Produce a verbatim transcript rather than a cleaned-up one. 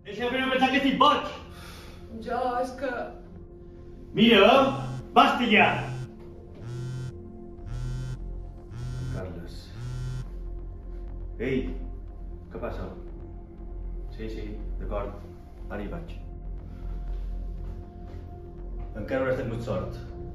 Deixa de pensar que estic boig. Jo, és que... Mira, basta ja. Carles. Ei, què passa? Sí, sí, d'acord. Ara hi vaig. Encara no has tingut sort.